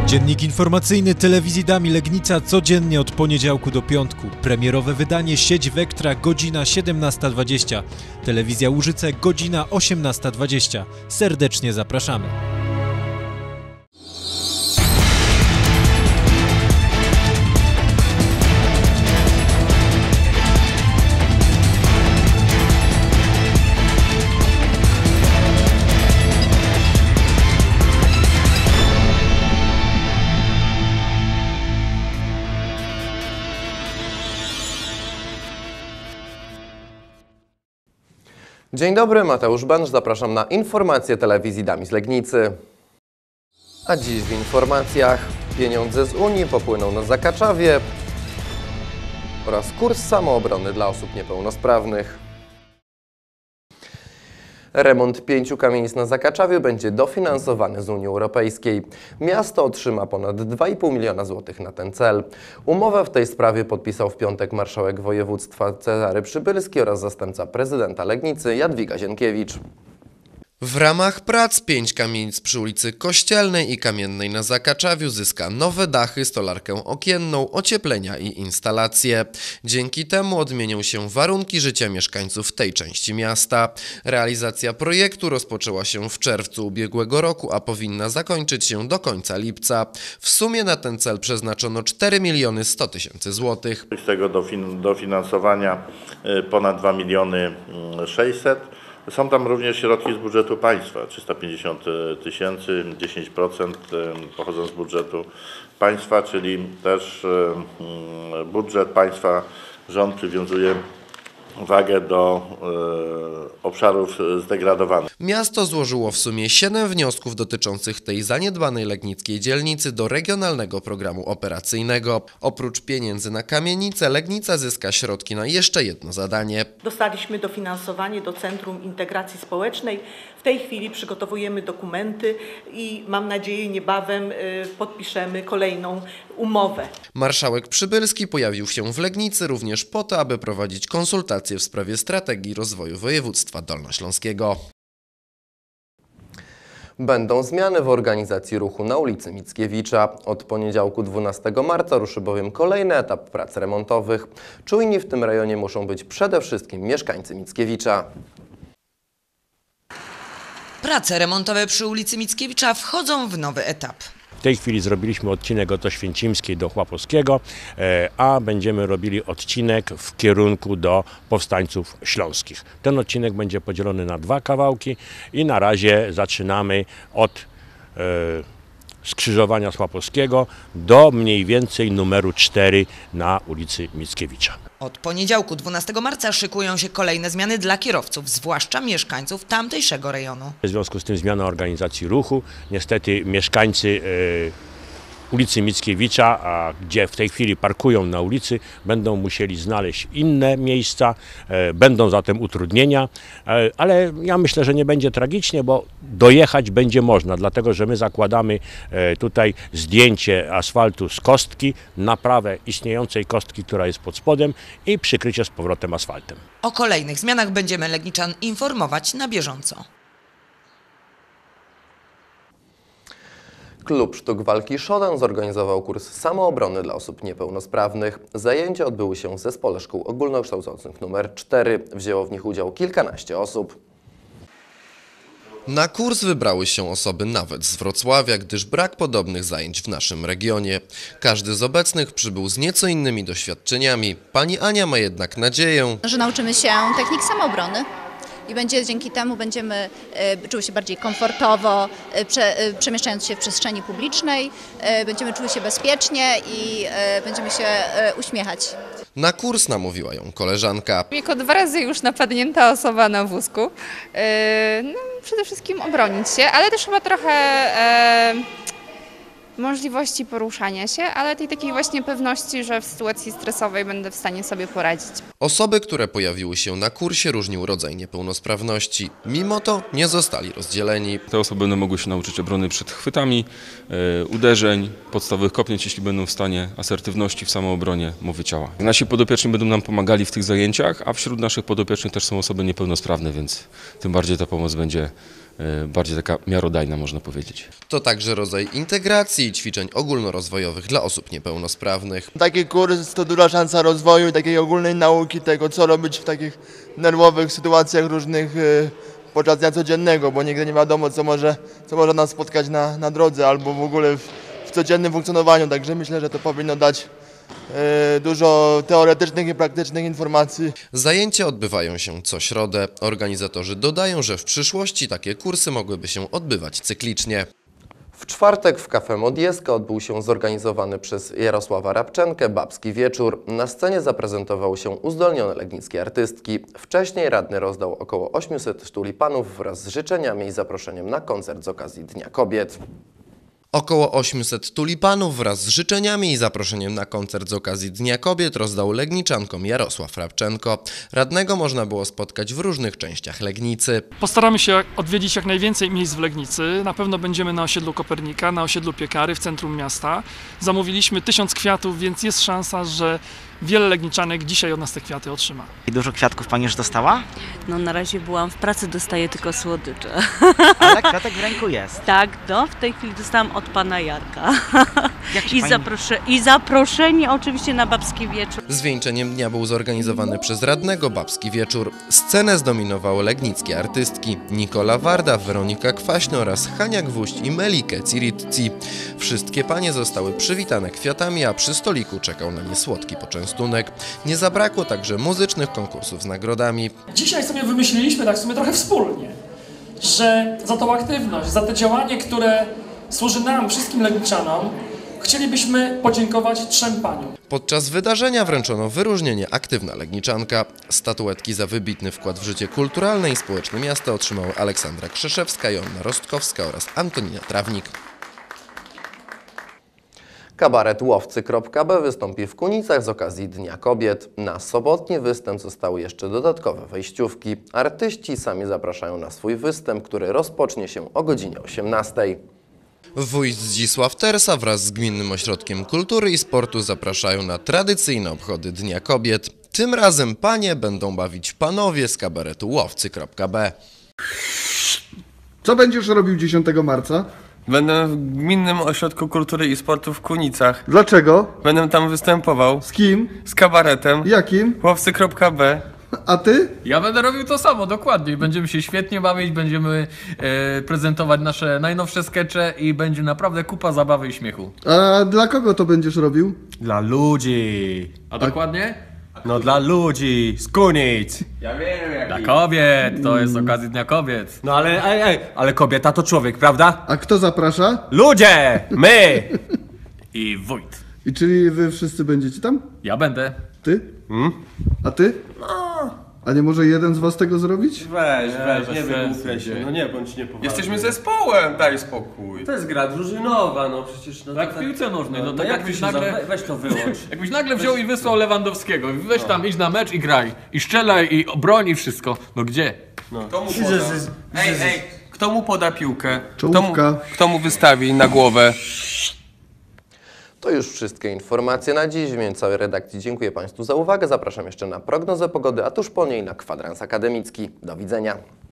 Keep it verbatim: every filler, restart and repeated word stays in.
Dziennik informacyjny Telewizji Dami Legnica codziennie od poniedziałku do piątku. Premierowe wydanie Sieć Vectra, godzina siedemnasta dwadzieścia. Telewizja Łużyce, godzina osiemnasta dwadzieścia. Serdecznie zapraszamy. Dzień dobry, Mateusz Bęż, zapraszam na informacje Telewizji Dami z Legnicy. A dziś w informacjach pieniądze z Unii popłyną na Zakaczawie oraz kurs samoobrony dla osób niepełnosprawnych. Remont pięciu kamienic na Zakaczawiu będzie dofinansowany z Unii Europejskiej. Miasto otrzyma ponad dwa i pół miliona złotych na ten cel. Umowę w tej sprawie podpisał w piątek marszałek województwa Cezary Przybylski oraz zastępca prezydenta Legnicy Jadwiga Zienkiewicz. W ramach prac pięć kamienic przy ulicy Kościelnej i Kamiennej na Zakaczawiu zyska nowe dachy, stolarkę okienną, ocieplenia i instalacje. Dzięki temu odmienią się warunki życia mieszkańców tej części miasta. Realizacja projektu rozpoczęła się w czerwcu ubiegłego roku, a powinna zakończyć się do końca lipca. W sumie na ten cel przeznaczono cztery miliony sto tysięcy złotych. Z tego dofinansowania ponad dwa miliony sześćset. Są tam również środki z budżetu państwa, trzysta pięćdziesiąt tysięcy, dziesięć procent pochodzą z budżetu państwa, czyli też budżet państwa, rząd przywiązuje wagę do e, obszarów zdegradowanych. Miasto złożyło w sumie siedem wniosków dotyczących tej zaniedbanej legnickiej dzielnicy do Regionalnego Programu Operacyjnego. Oprócz pieniędzy na kamienicę, Legnica zyska środki na jeszcze jedno zadanie. Dostaliśmy dofinansowanie do Centrum Integracji Społecznej. W tej chwili przygotowujemy dokumenty i mam nadzieję niebawem y, podpiszemy kolejną umowę. Marszałek Przybylski pojawił się w Legnicy również po to, aby prowadzić konsultacje w sprawie strategii rozwoju województwa dolnośląskiego. Będą zmiany w organizacji ruchu na ulicy Mickiewicza. Od poniedziałku dwunastego marca ruszy bowiem kolejny etap prac remontowych. Czujni w tym rejonie muszą być przede wszystkim mieszkańcy Mickiewicza. Prace remontowe przy ulicy Mickiewicza wchodzą w nowy etap. W tej chwili zrobiliśmy odcinek od Oświęcimskiej do Chłapowskiego, a będziemy robili odcinek w kierunku do Powstańców Śląskich. Ten odcinek będzie podzielony na dwa kawałki i na razie zaczynamy od e, skrzyżowania Chłapowskiego do mniej więcej numeru cztery na ulicy Mickiewicza. Od poniedziałku dwunastego marca szykują się kolejne zmiany dla kierowców, zwłaszcza mieszkańców tamtejszego rejonu. W związku z tym zmiana organizacji ruchu. Niestety mieszkańcy e, ulicy Mickiewicza, a gdzie w tej chwili parkują na ulicy, będą musieli znaleźć inne miejsca, e, będą zatem utrudnienia, e, ale ja myślę, że nie będzie tragicznie, bo dojechać będzie można, dlatego że my zakładamy e, tutaj zdjęcie asfaltu z kostki, naprawę istniejącej kostki, która jest pod spodem i przykrycie z powrotem asfaltem. O kolejnych zmianach będziemy Legniczan informować na bieżąco. Klub Sztuk Walki Szodan zorganizował kurs samoobrony dla osób niepełnosprawnych. Zajęcia odbyły się w Zespole Szkół Ogólnokształcących numer cztery. Wzięło w nich udział kilkanaście osób. Na kurs wybrały się osoby nawet z Wrocławia, gdyż brak podobnych zajęć w naszym regionie. Każdy z obecnych przybył z nieco innymi doświadczeniami. Pani Ania ma jednak nadzieję, że nauczymy się technik samoobrony. I będzie dzięki temu będziemy e, czuły się bardziej komfortowo, e, prze, e, przemieszczając się w przestrzeni publicznej, e, będziemy czuły się bezpiecznie i e, będziemy się e, uśmiechać. Na kurs namówiła ją koleżanka. Jako dwa razy już napadnięta osoba na wózku, e, no, przede wszystkim obronić się, ale też chyba trochę e, możliwości poruszania się, ale tej takiej właśnie pewności, że w sytuacji stresowej będę w stanie sobie poradzić. Osoby, które pojawiły się na kursie, różnił rodzaj niepełnosprawności. Mimo to nie zostali rozdzieleni. Te osoby będą mogły się nauczyć obrony przed chwytami, e, uderzeń, podstawowych kopnięć, jeśli będą w stanie, asertywności w samoobronie, mowy ciała. Nasi podopieczni będą nam pomagali w tych zajęciach, a wśród naszych podopiecznych też są osoby niepełnosprawne, więc tym bardziej ta pomoc będzie bardziej taka miarodajna, można powiedzieć. To także rodzaj integracji i ćwiczeń ogólnorozwojowych dla osób niepełnosprawnych. Taki kurs to duża szansa rozwoju, takiej ogólnej nauki tego, co robić w takich nerwowych sytuacjach różnych y, podczas dnia codziennego, bo nigdy nie wiadomo, co może, co może nas spotkać na, na drodze albo w ogóle w, w codziennym funkcjonowaniu. Także myślę, że to powinno dać y, dużo teoretycznych i praktycznych informacji. Zajęcia odbywają się co środę. Organizatorzy dodają, że w przyszłości takie kursy mogłyby się odbywać cyklicznie. W czwartek w Cafe Modjeska odbył się zorganizowany przez Jarosława Rabczenkę Babski Wieczór. Na scenie zaprezentowały się uzdolnione legnickie artystki. Wcześniej radny rozdał około osiemset tulipanów wraz z życzeniami i zaproszeniem na koncert z okazji Dnia Kobiet. Około osiemset tulipanów wraz z życzeniami i zaproszeniem na koncert z okazji Dnia Kobiet rozdał legniczankom Jarosław Rabczenko. Radnego można było spotkać w różnych częściach Legnicy. Postaramy się odwiedzić jak najwięcej miejsc w Legnicy. Na pewno będziemy na osiedlu Kopernika, na osiedlu Piekary, w centrum miasta. Zamówiliśmy tysiąc kwiatów, więc jest szansa, że wiele legniczanek dzisiaj od nas te kwiaty otrzyma. I dużo kwiatków Pani już dostała? No na razie byłam w pracy, dostaję tylko słodycze. Ale kwiatek w ręku jest. Tak, no w tej chwili dostałam od Pana Jarka. Jak I, pani... zaprosze... I zaproszenie oczywiście na Babski Wieczór. Zwieńczeniem dnia był zorganizowany przez radnego Babski Wieczór. Scenę zdominowały legnickie artystki Nikola Warda, Weronika Kwaśno oraz Hania Gwóźdź i Melike Ciritci. Wszystkie panie zostały przywitane kwiatami, a przy stoliku czekał na nie słodki poczęstunek. Nie zabrakło także muzycznych konkursów z nagrodami. Dzisiaj sobie wymyśliliśmy tak w sumie trochę wspólnie, że za tą aktywność, za te działanie, które służy nam, wszystkim legniczanom, chcielibyśmy podziękować trzem paniom. Podczas wydarzenia wręczono wyróżnienie Aktywna Legniczanka. Statuetki za wybitny wkład w życie kulturalne i społeczne miasta otrzymały Aleksandra Krzeszewska, Joanna Rostkowska oraz Antonina Trawnik. Kabaret Łowcy kropka be wystąpi w Kunicach z okazji Dnia Kobiet. Na sobotni występ zostały jeszcze dodatkowe wejściówki. Artyści sami zapraszają na swój występ, który rozpocznie się o godzinie osiemnastej. Wójt Zdzisław Tersa wraz z Gminnym Ośrodkiem Kultury i Sportu zapraszają na tradycyjne obchody Dnia Kobiet. Tym razem panie będą bawić panowie z kabaretu Łowcy kropka be. Co będziesz robił dziesiątego marca? Będę w Gminnym Ośrodku Kultury i Sportu w Kunicach. Dlaczego? Będę tam występował. Z kim? Z kabaretem. Jakim? Łowcy kropka be. A ty? Ja będę robił to samo, dokładnie. Będziemy się świetnie bawić, będziemy e, prezentować nasze najnowsze skecze i będzie naprawdę kupa zabawy i śmiechu. A dla kogo to będziesz robił? Dla ludzi. A dokładnie? No dla ludzi, z Kunic. Ja wiem jak. Dla kobiet, to jest okazja Dnia Kobiet. No ale, ej, ej, ale kobieta to człowiek, prawda? A kto zaprasza? Ludzie! My! I wójt. I czyli wy wszyscy będziecie tam? Ja będę. Ty? Hmm? A ty? A nie może jeden z was tego zrobić? Weź, weź, bez nie sensu, wygłupiaj się, no nie bądź niepoważny. Jesteśmy zespołem, daj spokój. To jest gra drużynowa, no przecież... No, Tak to, w piłce nożnej, no, no tak jak jakbyś ty się nagle... za... Weź to wyłącz. Jakbyś nagle wziął i wysłał Lewandowskiego. Weź tam, idź na mecz i graj. I strzelaj, i broń, i wszystko. No gdzie? No. Kto mu poda? Ej, ej, kto mu poda piłkę? Kto mu, Czołówka. kto mu wystawi na głowę? To już wszystkie informacje na dziś. W imieniu całej redakcji dziękuję Państwu za uwagę. Zapraszam jeszcze na prognozę pogody, a tuż po niej na kwadrans akademicki. Do widzenia.